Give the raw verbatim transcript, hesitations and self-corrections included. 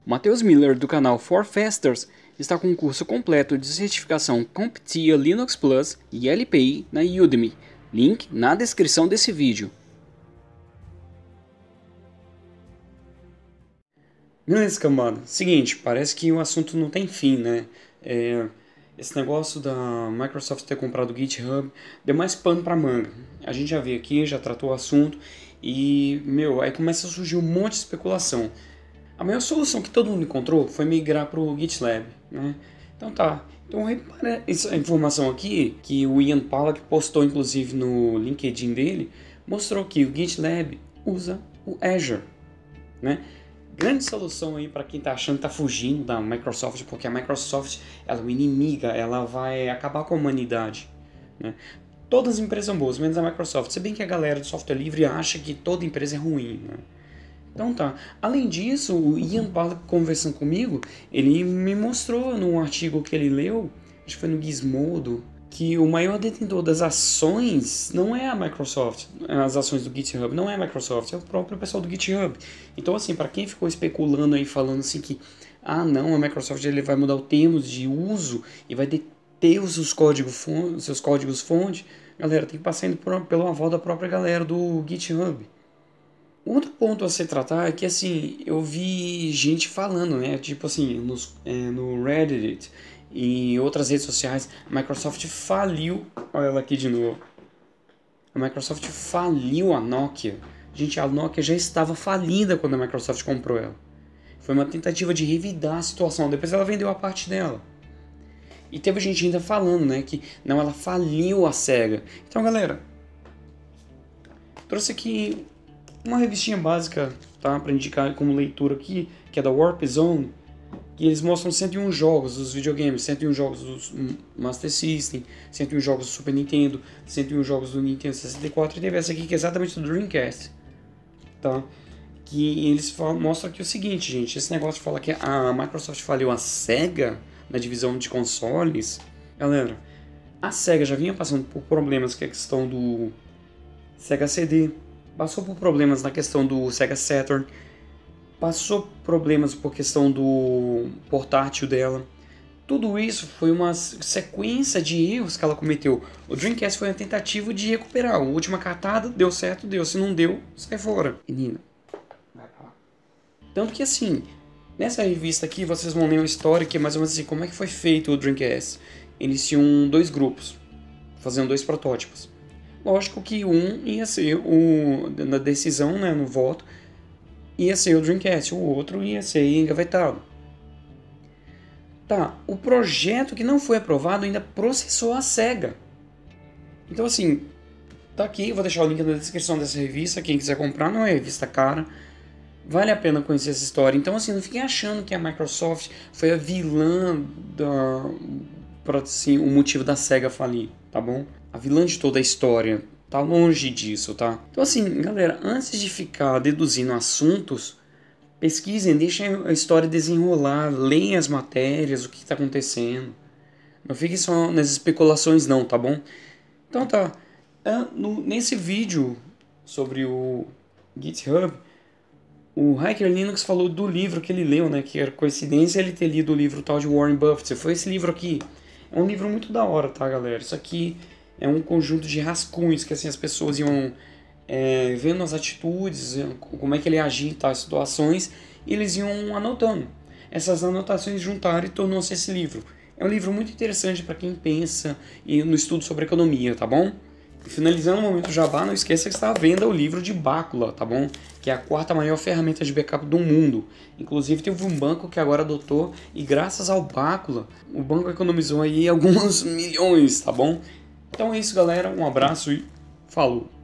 Matheus Miller, do canal For Fasters, está com um curso completo de certificação CompTIA Linux Plus e L P I na Udemy. Link na descrição desse vídeo. Beleza, cambada. Seguinte, parece que o assunto não tem fim, né? É, esse negócio da Microsoft ter comprado o GitHub deu mais pano pra manga. A gente já veio aqui, já tratou o assunto e, meu, aí começa a surgir um monte de especulação. A maior solução que todo mundo encontrou foi migrar pro GitLab, né? Então tá. Então repara essa informação aqui, que o Ian Pollack postou inclusive no LinkedIn dele, mostrou que o GitLab usa o Azure, né? Grande solução aí para quem tá achando que tá fugindo da Microsoft, porque a Microsoft ela é uma inimiga, ela vai acabar com a humanidade, né? Todas as empresas são boas, menos a Microsoft. Se bem que a galera do software livre acha que toda empresa é ruim, né? Então tá. Além disso, o Ian Pollack conversando comigo, ele me mostrou num artigo que ele leu, acho que foi no Gizmodo, que o maior detentor das ações não é a Microsoft, as ações do GitHub, não é a Microsoft, é o próprio pessoal do GitHub. Então assim, para quem ficou especulando aí, falando assim que, ah não, a Microsoft ele vai mudar o termos de uso e vai deter os seus códigos fonte, seus códigos fonte, galera, tem que passar indo por, pelo aval da própria galera do GitHub. Outro ponto a se tratar é que, assim, eu vi gente falando, né, tipo assim, nos, é, no Reddit e outras redes sociais, a Microsoft faliu, olha ela aqui de novo, a Microsoft faliu a Nokia. Gente, a Nokia já estava falida quando a Microsoft comprou ela. Foi uma tentativa de revidar a situação, depois ela vendeu a parte dela. E teve gente ainda falando, né, que não, ela faliu a Sega. Então, galera, trouxe aqui uma revistinha básica, tá, para indicar como leitura aqui, que é da Warp Zone, que eles mostram cento e um jogos dos videogames, cento e um jogos do Master System, cento e um jogos do Super Nintendo, cento e um jogos do Nintendo sessenta e quatro, e teve essa aqui que é exatamente do Dreamcast, tá? Que eles falam, mostram aqui o seguinte, gente, esse negócio de falar que a Microsoft faliu a Sega na divisão de consoles, galera, a Sega já vinha passando por problemas que é a questão do Sega C D, passou por problemas na questão do Sega Saturn, passou por problemas por questão do portátil dela. Tudo isso foi uma sequência de erros que ela cometeu. O Dreamcast foi uma tentativa de recuperar. A última cartada, deu certo, deu. Se não deu, sai fora. Menina, vai pra lá. Tanto que assim, nessa revista aqui, vocês vão ler uma história que é mais ou menos assim, como é que foi feito o Dreamcast. Eles tinham dois grupos, fazendo dois protótipos. Lógico que um ia ser o, na decisão, né, no voto, ia ser o Dreamcast, o outro ia ser engavetado. Tá, o projeto que não foi aprovado ainda processou a Sega. Então assim, tá aqui, vou deixar o link na descrição dessa revista, quem quiser comprar, não é revista cara, vale a pena conhecer essa história. Então assim, não fiquem achando que a Microsoft foi a vilã da, pra, assim, o motivo da Sega falir, tá bom? A vilã de toda a história, tá longe disso, tá? Então assim, galera, antes de ficar deduzindo assuntos, pesquisem, deixem a história desenrolar, leiam as matérias, o que está acontecendo. Não fiquem só nas especulações não, tá bom? Então tá, nesse vídeo sobre o GitHub, o Hacker Linux falou do livro que ele leu, né? Que era coincidência ele ter lido o livro tal de Warren Buffett. Foi esse livro aqui. É um livro muito da hora, tá, galera? Isso aqui é um conjunto de rascunhos que assim, as pessoas iam é, vendo as atitudes, como é que ele agia em tais situações, e eles iam anotando. Essas anotações juntaram e tornou-se esse livro. É um livro muito interessante para quem pensa no estudo sobre economia, tá bom? E finalizando o momento jabá, não esqueça que está à venda o livro de Bácula, tá bom? Que é a quarta maior ferramenta de backup do mundo. Inclusive teve um banco que agora adotou, e graças ao Bácula, o banco economizou aí alguns milhões, tá bom? Então é isso, galera. Um abraço e falou!